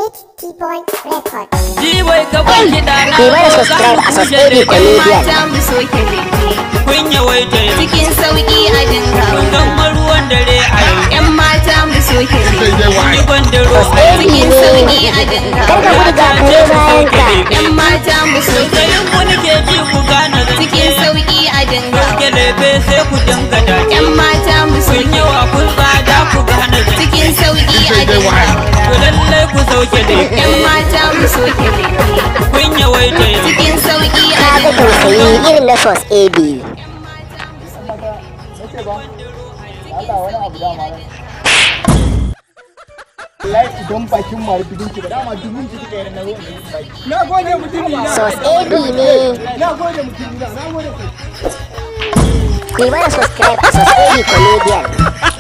T-Boy Record. T-Boy ka bar kiɗa na Ribar subscribe a Sosai Comedian. Mata mu soke leke. Kun yawaita yau. Cikin sauki a dinga. Kun gama ruwan dare a yau. Yan mata mu soke leke. Ni bandaro a yau. Cikin sauki a dinga. Karka gudu ga kare bayan ka. Yan mata mu soke leke. Sayin ku nake ji ku gane zance. Cikin sauki a dinga. Sauke lefe sai ku dinga dace. Yan mata mu soke Kun yawa kun tsada ku gane zance. Cikin sauki a dinga. To lallai ku sauke lefe. Yan mata mu soke leke. Kun yawaita yau. Cikin sauki a Ka ga tausayi irin na Sos AB. Idan bakin mara bidin ki ba dama dubun ki kika yi na ruwan da baki. Na gode mutumi na. Sos AB ne. Na gode mutumi na. Na gode ku. Ribar subscribe a Sosai Comedian.